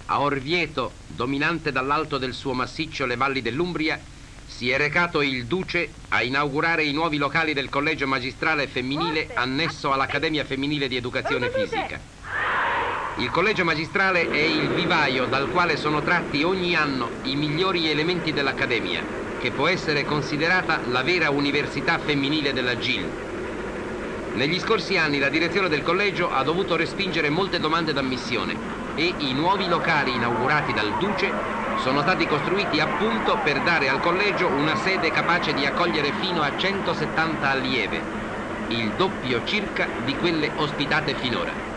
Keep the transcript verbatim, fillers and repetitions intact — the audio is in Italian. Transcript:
a Orvieto, dominante dall'alto del suo massiccio le valli dell'Umbria, si è recato il Duce a inaugurare i nuovi locali del Collegio Magistrale Femminile annesso all'Accademia Femminile di Educazione Fisica. Il Collegio Magistrale è il vivaio dal quale sono tratti ogni anno i migliori elementi dell'Accademia, che può essere considerata la vera università femminile della G I L. Negli scorsi anni la direzione del collegio ha dovuto respingere molte domande d'ammissione e i nuovi locali inaugurati dal Duce sono stati costruiti appunto per dare al collegio una sede capace di accogliere fino a centosettanta allieve, il doppio circa di quelle ospitate finora.